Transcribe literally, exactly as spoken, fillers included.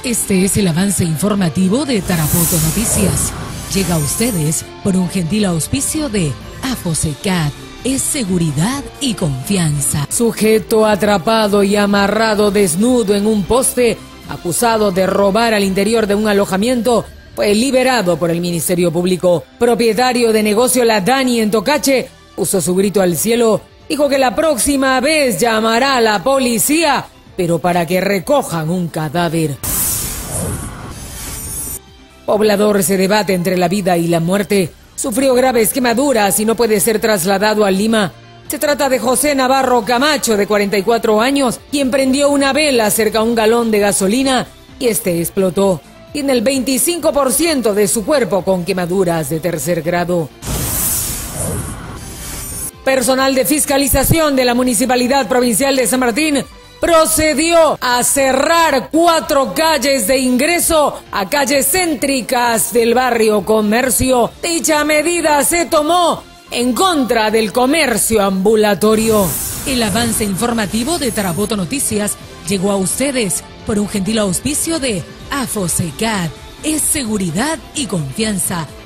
Este es el avance informativo de Tarapoto Noticias. Llega a ustedes por un gentil auspicio de Afosecat. Es seguridad y confianza. Sujeto atrapado y amarrado desnudo en un poste, acusado de robar al interior de un alojamiento, fue liberado por el Ministerio Público. Propietario de negocio La Dani en Tocache puso su grito al cielo. Dijo que la próxima vez llamará a la policía, pero para que recojan un cadáver. Poblador se debate entre la vida y la muerte. Sufrió graves quemaduras y no puede ser trasladado a Lima. Se trata de José Navarro Camacho, de cuarenta y cuatro años, quien prendió una vela cerca a un galón de gasolina y este explotó. Tiene el veinticinco por ciento de su cuerpo con quemaduras de tercer grado. Personal de fiscalización de la Municipalidad Provincial de San Martín procedió a cerrar cuatro calles de ingreso a calles céntricas del barrio Comercio. Dicha medida se tomó en contra del comercio ambulatorio. El avance informativo de Tarapoto Noticias llegó a ustedes por un gentil auspicio de Afosecat. Es seguridad y confianza.